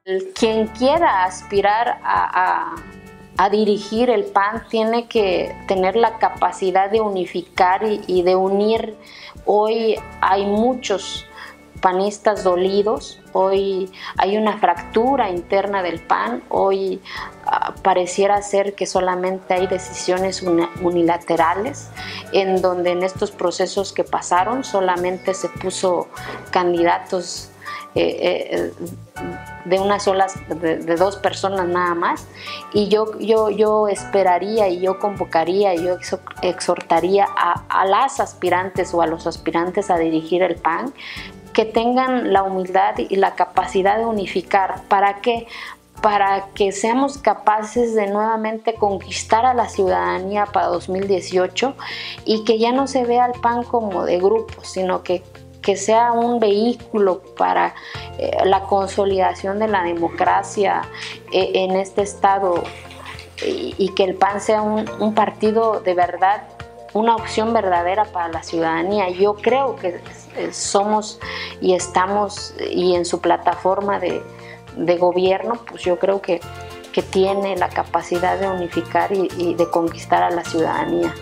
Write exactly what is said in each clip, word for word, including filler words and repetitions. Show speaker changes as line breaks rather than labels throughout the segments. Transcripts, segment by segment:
Quien quiera aspirar a, a, a dirigir el P A N tiene que tener la capacidad de unificar y, y de unir. Hoy hay muchos panistas dolidos, hoy hay una fractura interna del P A N, hoy uh, pareciera ser que solamente hay decisiones unilaterales, en donde en estos procesos que pasaron solamente se puso candidatos eh, eh, de una sola, de, de dos personas nada más, y yo, yo, yo esperaría y yo convocaría y yo exhortaría a, a las aspirantes o a los aspirantes a dirigir el P A N que tengan la humildad y la capacidad de unificar. ¿Para qué? Para que seamos capaces de nuevamente conquistar a la ciudadanía para dos mil dieciocho y que ya no se vea al P A N como de grupos, sino que que sea un vehículo para eh, la consolidación de la democracia eh, en este estado, y, y que el P A N sea un, un partido de verdad, una opción verdadera para la ciudadanía. Yo creo que somos y estamos, y en su plataforma de, de gobierno, pues yo creo que, que tiene la capacidad de unificar y, y de conquistar a la ciudadanía.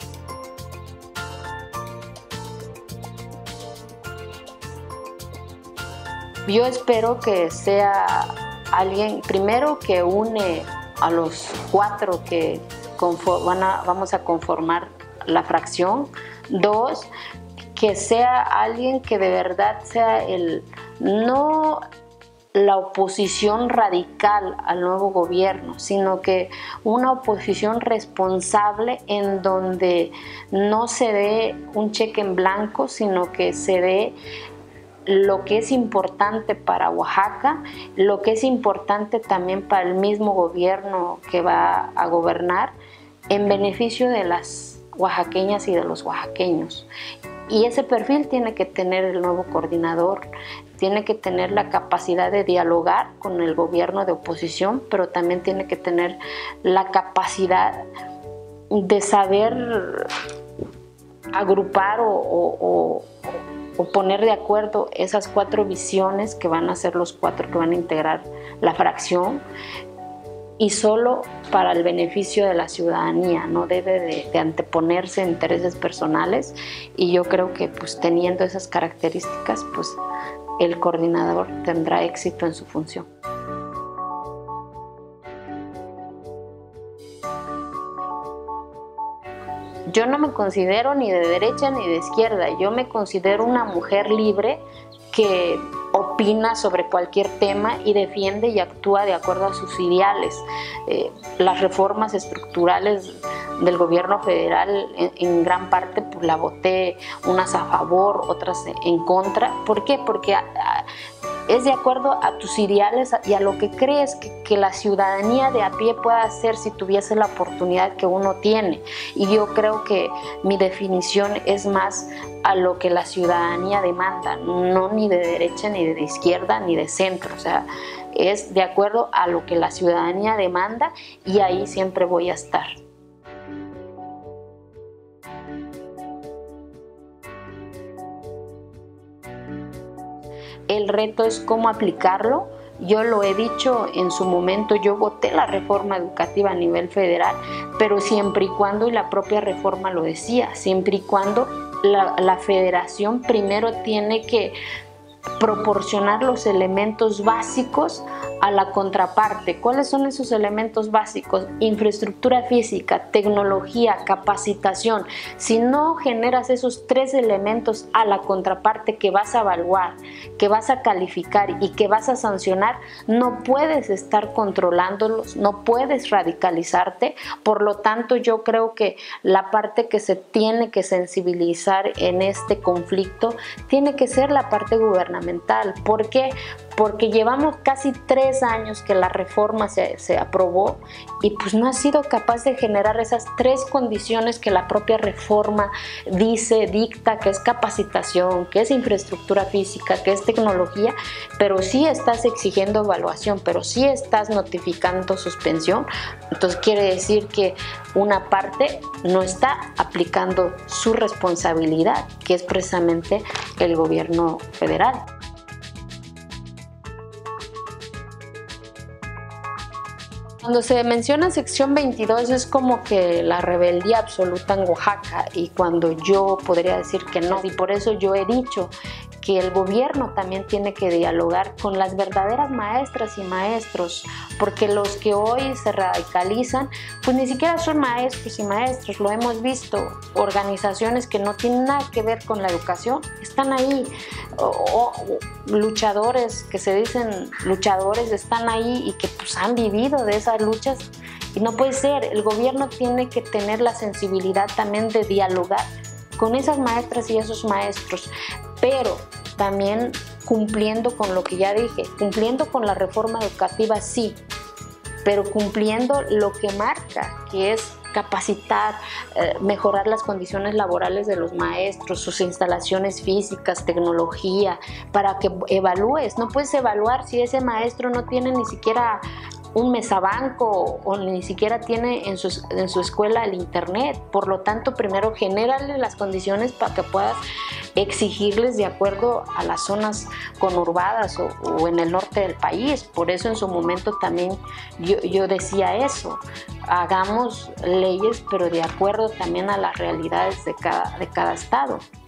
Yo espero que sea alguien, primero, que une a los cuatro que van a, vamos a conformar la fracción. Dos, que sea alguien que de verdad sea el, no la oposición radical al nuevo gobierno, sino que una oposición responsable en donde no se dé un cheque en blanco, sino que se dé lo que es importante para Oaxaca, lo que es importante también para el mismo gobierno que va a gobernar, en beneficio de las oaxaqueñas y de los oaxaqueños. Y ese perfil tiene que tener el nuevo coordinador, tiene que tener la capacidad de dialogar con el gobierno de oposición, pero también tiene que tener la capacidad de saber agrupar o, o, o o poner de acuerdo esas cuatro visiones que van a ser los cuatro que van a integrar la fracción, y solo para el beneficio de la ciudadanía, no debe de, de anteponerse a intereses personales. Y yo creo que pues teniendo esas características, pues el coordinador tendrá éxito en su función. Yo no me considero ni de derecha ni de izquierda, yo me considero una mujer libre que opina sobre cualquier tema y defiende y actúa de acuerdo a sus ideales. Eh, las reformas estructurales del gobierno federal en, en gran parte pues, la voté, unas a favor, otras en contra. ¿Por qué? Porque a, a, es de acuerdo a tus ideales y a lo que crees que, que la ciudadanía de a pie pueda hacer si tuviese la oportunidad que uno tiene. Y yo creo que mi definición es más a lo que la ciudadanía demanda, no ni de derecha, ni de izquierda, ni de centro. O sea, es de acuerdo a lo que la ciudadanía demanda, y ahí siempre voy a estar. El reto es cómo aplicarlo. Yo lo he dicho en su momento, yo voté la reforma educativa a nivel federal, pero siempre y cuando, y la propia reforma lo decía, siempre y cuando la, la federación primero tiene que proporcionar los elementos básicos a la contraparte. ¿Cuáles son esos elementos básicos? Infraestructura física, tecnología, capacitación. Si no generas esos tres elementos a la contraparte que vas a evaluar, que vas a calificar y que vas a sancionar, no puedes estar controlándolos, no puedes radicalizarte. Por lo tanto, yo creo que la parte que se tiene que sensibilizar en este conflicto tiene que ser la parte gubernamental. ¿Por qué? Porque llevamos casi tres años que la reforma se, se aprobó y pues no ha sido capaz de generar esas tres condiciones que la propia reforma dice, dicta, que es capacitación, que es infraestructura física, que es tecnología, pero sí estás exigiendo evaluación, pero sí estás notificando suspensión. Entonces quiere decir que una parte no está aplicando su responsabilidad, que es precisamente el gobierno federal. Cuando se menciona sección veintidós es como que la rebeldía absoluta en Oaxaca, y cuando yo podría decir que no, y por eso yo he dicho que el gobierno también tiene que dialogar con las verdaderas maestras y maestros, porque los que hoy se radicalizan pues ni siquiera son maestros y maestros, lo hemos visto, organizaciones que no tienen nada que ver con la educación están ahí, o, o luchadores que se dicen luchadores están ahí y que pues han vivido de esas luchas, y no puede ser. El gobierno tiene que tener la sensibilidad también de dialogar con esas maestras y esos maestros, pero también cumpliendo con lo que ya dije, cumpliendo con la reforma educativa, sí, pero cumpliendo lo que marca, que es capacitar, eh, mejorar las condiciones laborales de los maestros, sus instalaciones físicas, tecnología, para que evalúes. No puedes evaluar si ese maestro no tiene ni siquiera un mesabanco o ni siquiera tiene en su, en su escuela el internet. Por lo tanto, primero genérale las condiciones para que puedas exigirles de acuerdo a las zonas conurbadas o, o en el norte del país. Por eso en su momento también yo, yo decía eso, hagamos leyes pero de acuerdo también a las realidades de cada, de cada estado.